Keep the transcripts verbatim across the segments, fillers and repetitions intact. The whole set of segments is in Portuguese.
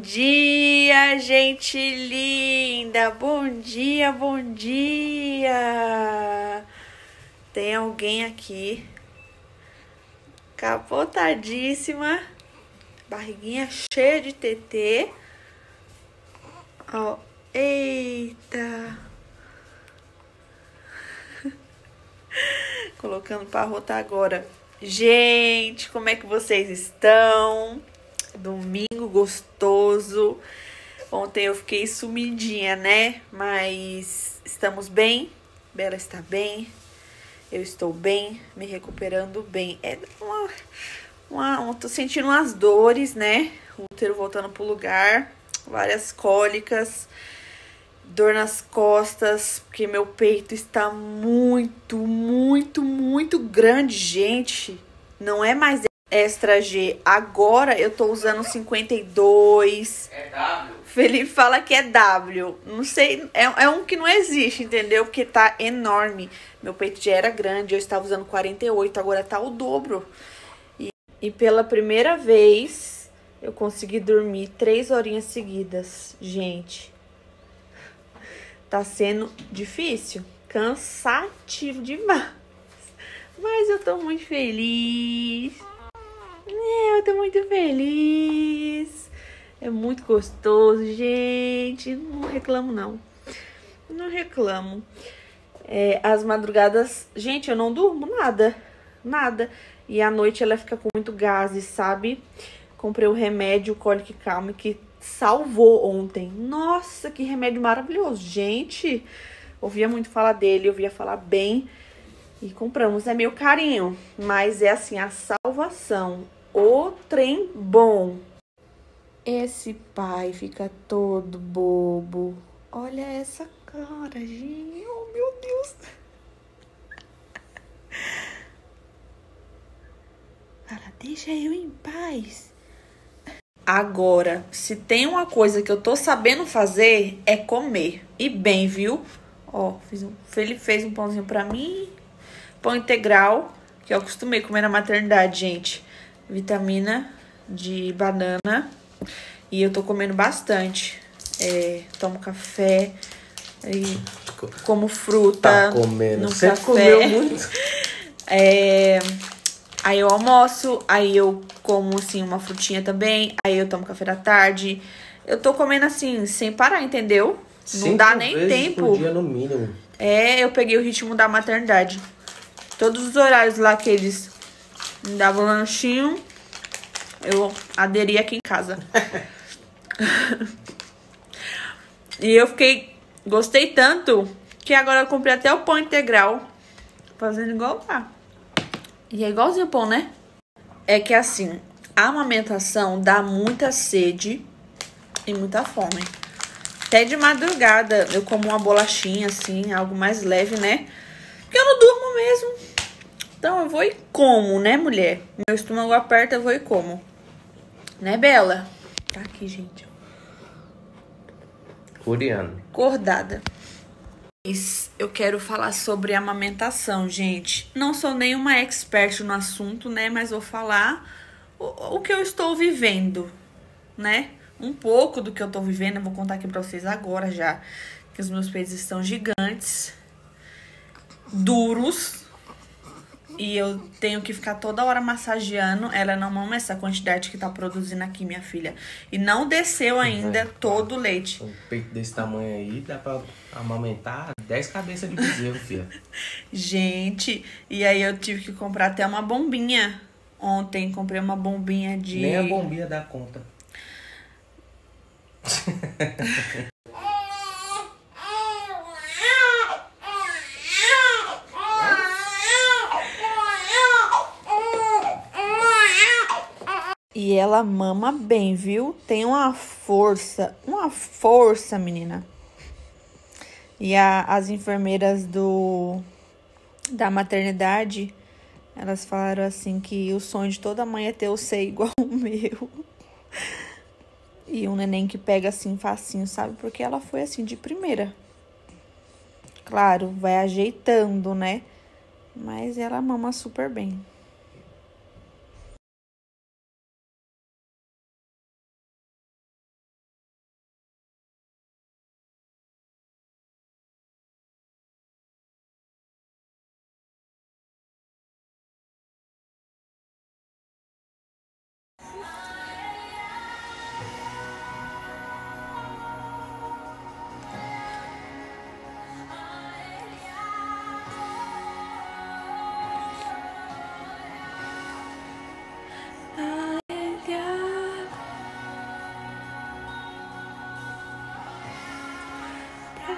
dia, gente linda! Bom dia, bom dia! Tem alguém aqui capotadíssima, barriguinha cheia de tetê. Ó, eita! Colocando pra rotar agora. Gente, como é que vocês estão? Domingo gostoso. Ontem eu fiquei sumidinha, né? Mas estamos bem. Bela está bem. Eu estou bem, me recuperando bem. É uma, uma, uma tô sentindo umas dores, né? O útero voltando pro lugar. Várias cólicas. Dor nas costas, porque meu peito está muito, muito, muito grande, gente. Não é mais extra G. Agora eu tô usando cinquenta e dois. É W. Felipe fala que é W. Não sei, é, é um que não existe, entendeu? Porque tá enorme. Meu peito já era grande, eu estava usando quarenta e oito, agora tá o dobro. E, e pela primeira vez eu consegui dormir três horinhas seguidas, gente. Tá sendo difícil, cansativo demais. Mas eu tô muito feliz. É, eu tô muito feliz. É muito gostoso, gente. Não reclamo, não. Não reclamo. É, as madrugadas... Gente, eu não durmo nada. Nada. E à noite ela fica com muito gases, sabe? Comprei o remédio Colic Calm que salvou ontem. Nossa, que remédio maravilhoso. Gente, ouvia muito falar dele, ouvia falar bem. E compramos. É meio carinho, mas é assim, a salvação. O trem bom. Esse pai fica todo bobo. Olha essa cara, gente. Oh, meu Deus. Fala, deixa eu em paz. Agora, se tem uma coisa que eu tô sabendo fazer, é comer. E bem, viu? Ó, fiz um, Felipe fez um pãozinho pra mim. Pão integral, que eu acostumei comer na maternidade, gente. Vitamina de banana. E eu tô comendo bastante. É, tomo café. E como fruta. Tá comendo. No Você café. comeu muito. É... Aí eu almoço, aí eu como, assim, uma frutinha também. Aí eu tomo café da tarde. Eu tô comendo, assim, sem parar, entendeu? Não Cinco dá nem vezes tempo. por dia, no mínimo. É, eu peguei o ritmo da maternidade. Todos os horários lá que eles me davam lanchinho, eu aderi aqui em casa. E eu fiquei... Gostei tanto que agora eu comprei até o pão integral. Fazendo igual lá. E é igualzinho o pão, né? É que assim, a amamentação dá muita sede e muita fome. Até de madrugada eu como uma bolachinha, assim, algo mais leve, né? Porque eu não durmo mesmo. Então eu vou e como, né, mulher? Meu estômago aperta, eu vou e como. Né, Bela? Tá aqui, gente. Coreano. Acordada. Eu quero falar sobre amamentação, gente. Não sou nenhuma expert no assunto, né? Mas vou falar o, o que eu estou vivendo, né? Um pouco do que eu tô vivendo. Eu vou contar aqui pra vocês agora já. Que os meus peitos estão gigantes. Duros. E eu tenho que ficar toda hora massageando. Ela não mama essa quantidade que tá produzindo aqui, minha filha. E não desceu ainda é, todo o leite. Um peito desse tamanho aí dá pra amamentar dez cabeças de bezerro, filha. Gente, e aí eu tive que comprar até uma bombinha. Ontem comprei uma bombinha de... Nem a bombinha dá conta. E ela mama bem, viu? Tem uma força, uma força, menina. E a, as enfermeiras do da maternidade, elas falaram assim que o sonho de toda mãe é ter o seio igual o meu. E um neném que pega assim facinho, sabe? Porque ela foi assim de primeira. Claro, vai ajeitando, né? Mas ela mama super bem.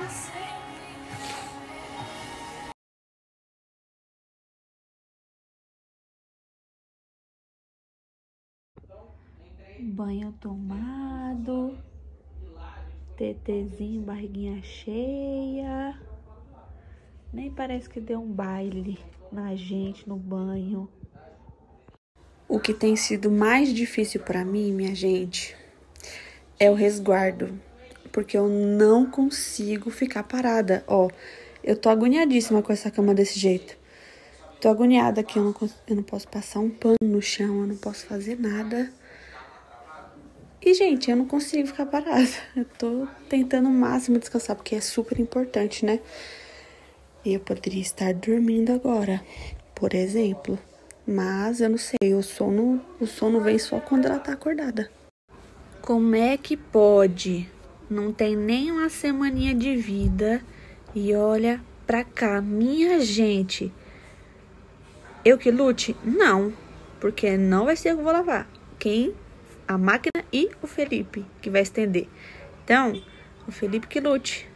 Banho tomado, tetezinho, barriguinha cheia. Nem parece que deu um baile na gente no banho. O que tem sido mais difícil pra mim, minha gente, é o resguardo. Porque eu não consigo ficar parada. Ó, eu tô agoniadíssima com essa cama desse jeito. Tô agoniada aqui, eu não, eu não posso passar um pano no chão, eu não posso fazer nada. E, gente, eu não consigo ficar parada. Eu tô tentando o máximo descansar, porque é super importante, né? E eu poderia estar dormindo agora, por exemplo. Mas eu não sei, o sono, o sono vem só quando ela tá acordada. Como é que pode? Não tem nem uma semaninha de vida. E olha pra cá, minha gente. Eu que lute? Não, porque não vai ser eu que vou lavar. Quem? A máquina e o Felipe, que vai estender. Então, o Felipe que lute.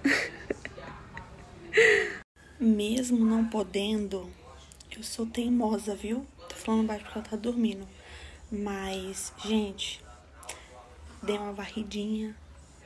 Mesmo não podendo, eu sou teimosa, viu? Tô falando baixo porque ela tá dormindo. Mas, gente, dei uma varridinha.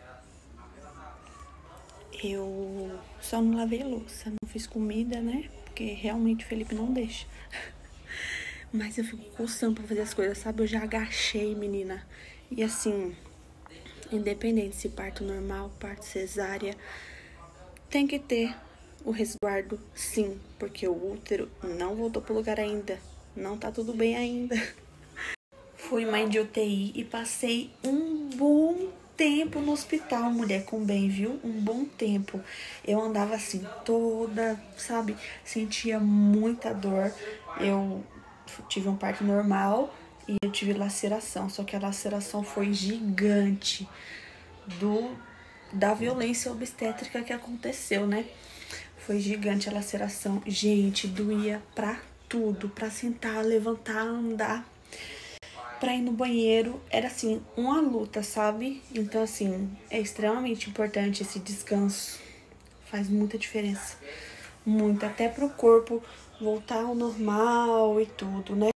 Eu só não lavei louça, não fiz comida, né? Porque realmente o Felipe não deixa. Mas eu fico coçando pra fazer as coisas, sabe? Eu já agachei, menina. E assim, independente se parto normal, parto cesárea, tem que ter o resguardo, sim. Porque o útero não voltou pro lugar ainda. Não tá tudo bem ainda. Fui mãe de U T I e passei um bom tempo no hospital, mulher, com bem, viu? Um bom tempo. Eu andava assim, toda, sabe? Sentia muita dor. Eu tive um parto normal e eu tive laceração. Só que a laceração foi gigante do, da violência obstétrica que aconteceu, né? Foi gigante a laceração. Gente, doía pra tudo. Pra sentar, levantar, andar. Pra ir no banheiro, era assim, uma luta, sabe? Então, assim, é extremamente importante esse descanso. Faz muita diferença. Muito, até pro corpo voltar ao normal e tudo, né?